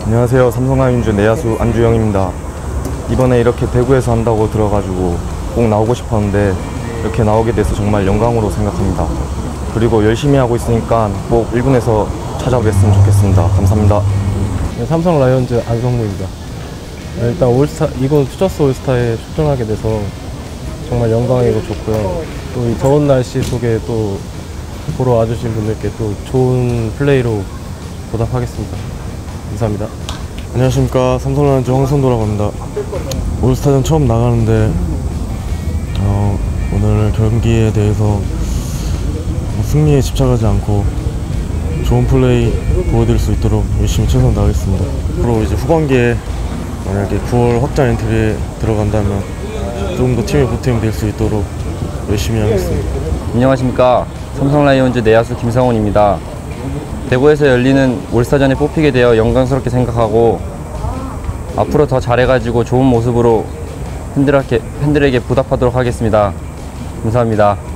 안녕하세요. 삼성라이온즈 내야수 안주영입니다. 이번에 이렇게 대구에서 한다고 들어가지고 꼭 나오고 싶었는데 이렇게 나오게 돼서 정말 영광으로 생각합니다. 그리고 열심히 하고 있으니까 꼭 1군에서 찾아뵙으면 좋겠습니다. 감사합니다. 네, 삼성 라이온즈 안성무입니다. 일단 올스타, 이번 퓨처스 올스타에 출전하게 돼서 정말 영광이고 좋고요. 또 이 더운 날씨 속에 또 보러 와주신 분들께 또 좋은 플레이로 보답하겠습니다. 감사합니다. 안녕하십니까. 삼성 라이온즈 황선도라고 합니다. 올스타전 처음 나가는데 오늘 경기에 대해서 승리에 집착하지 않고 좋은 플레이 보여드릴 수 있도록 열심히 최선을 다하겠습니다. 앞으로 이제 후반기에 만약에 9월 확장 엔트리에 들어간다면 조금 더 팀의 보탬이 될 수 있도록 열심히 하겠습니다. 안녕하십니까. 삼성 라이온즈 내야수 김상훈입니다. 대구에서 열리는 올스타전에 뽑히게 되어 영광스럽게 생각하고 앞으로 더 잘해가지고 좋은 모습으로 팬들에게 보답하도록 하겠습니다. 감사합니다.